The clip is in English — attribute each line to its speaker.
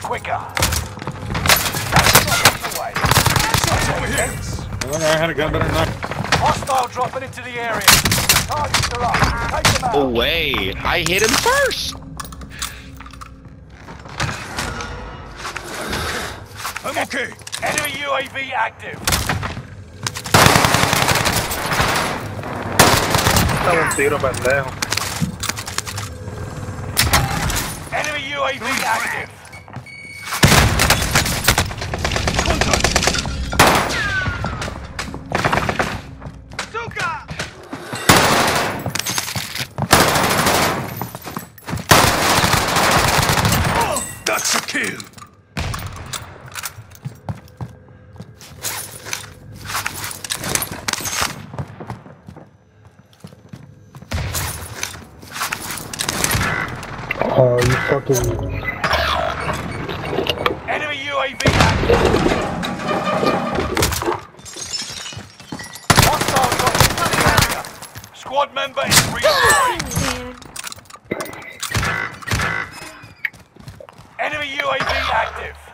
Speaker 1: quicker. That's not on the way.
Speaker 2: Over here.
Speaker 3: I had a gun better than that.
Speaker 1: Hostile dropping into the area. Targets are up. Take them out.
Speaker 4: Away! I hit him first!
Speaker 2: I'm okay.
Speaker 1: Enemy UAV active.
Speaker 5: Está un tiro pendejo.
Speaker 1: Enemy UAV active.
Speaker 2: That's a kill.
Speaker 5: Oh, you fucking...
Speaker 1: Enemy UAV active. Hostile dropping into the area. Squad member is redeploying. Enemy UAV active.